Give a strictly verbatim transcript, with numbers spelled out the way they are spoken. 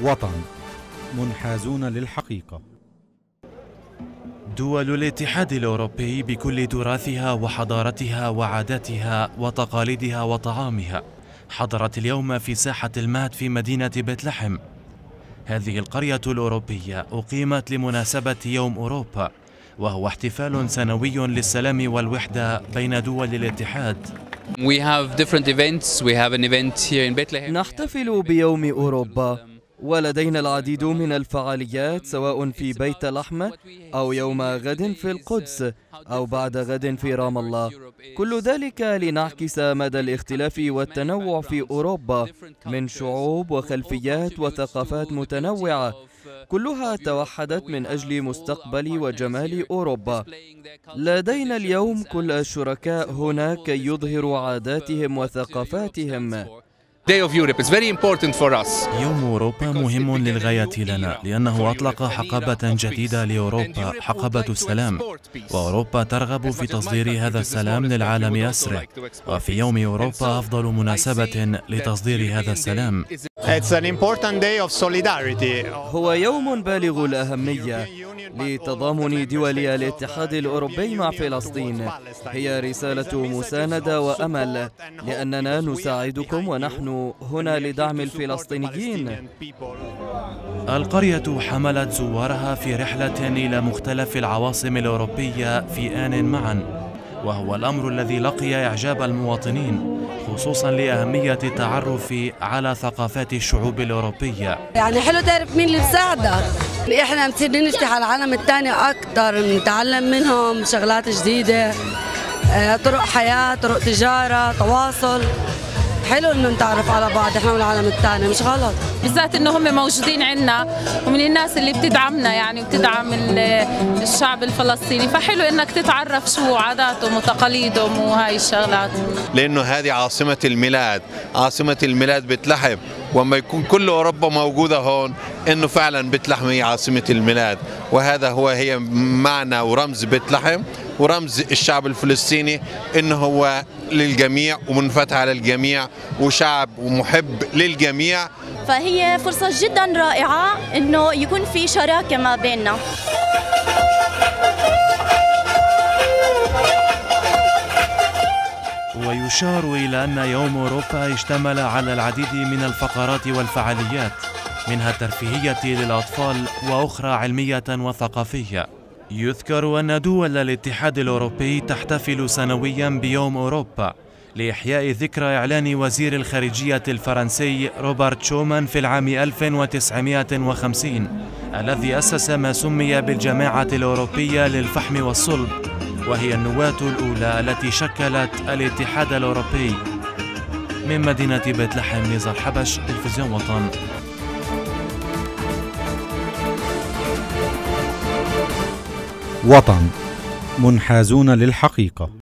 وطن منحازون للحقيقة. دول الاتحاد الأوروبي بكل تراثها وحضارتها وعاداتها وتقاليدها وطعامها حضرت اليوم في ساحة المهد في مدينة بيت لحم. هذه القرية الأوروبية أقيمت لمناسبة يوم أوروبا، وهو احتفال سنوي للسلام والوحدة بين دول الاتحاد. We have different events. We have an event here in Bethlehem. نحتفل بيوم أوروبا، ولدينا العديد من الفعاليات سواء في بيت لحم أو يوم غد في القدس أو بعد غد في رام الله، كل ذلك لنعكس مدى الاختلاف والتنوع في أوروبا من شعوب وخلفيات وثقافات متنوعة، كلها توحدت من أجل مستقبل وجمال أوروبا. لدينا اليوم كل الشركاء هنا كي يظهروا عاداتهم وثقافاتهم. Day of Europe is very important for us. يوم أوروبا مهم للغاية لنا، لأنه أطلق حقبة جديدة لأوروبا، حقبة السلام، وأوروبا ترغب في تصدير هذا السلام للعالم أسرع، وفي يوم أوروبا أفضل مناسبة لتصدير هذا السلام. هو يوم بالغ الأهمية لتضامن دول الاتحاد الأوروبي مع فلسطين. هي رسالة مساندة وأمل، لأننا نساعدكم ونحن هنا لدعم الفلسطينيين. القرية حملت زوارها في رحلة إلى مختلف العواصم الأوروبية في آن معا، وهو الأمر الذي لقي إعجاب المواطنين، خصوصا لأهمية التعرف على ثقافات الشعوب الأوروبية. يعني حلو تعرف مين اللي بيساعدك، احنا بنصير نفتح على العالم الثاني أكثر، نتعلم منهم شغلات جديدة، طرق حياة، طرق تجارة، تواصل. حلو انه نتعرف على بعض احنا والعالم الثاني، مش غلط، بالذات انه هم موجودين عندنا ومن الناس اللي بتدعمنا يعني وبتدعم الشعب الفلسطيني، فحلو انك تتعرف شو عاداتهم وتقاليدهم وهاي الشغلات. لانه هذه عاصمة الميلاد، عاصمة الميلاد بيت لحم، وما يكون كل اوروبا موجودة هون انه فعلا بيت لحم هي عاصمة الميلاد، وهذا هو هي معنى ورمز بيت لحم ورمز الشعب الفلسطيني، انه هو للجميع ومنفتح على الجميع وشعب ومحب للجميع. فهي فرصة جدا رائعة انه يكون في شراكة ما بيننا. ويشار إلى أن يوم أوروبا اشتمل على العديد من الفقرات والفعاليات، منها الترفيهية للأطفال وأخرى علمية وثقافية. يذكر أن دول الاتحاد الأوروبي تحتفل سنويا بيوم أوروبا لإحياء ذكرى إعلان وزير الخارجية الفرنسي روبرت شومان في العام ألف وتسعمائة وخمسين، الذي أسس ما سمي بالجماعة الأوروبية للفحم والصلب، وهي النواة الأولى التي شكلت الاتحاد الأوروبي. من مدينة بيت لحم، نزار حبش، تلفزيون وطن. وطن منحازون للحقيقة.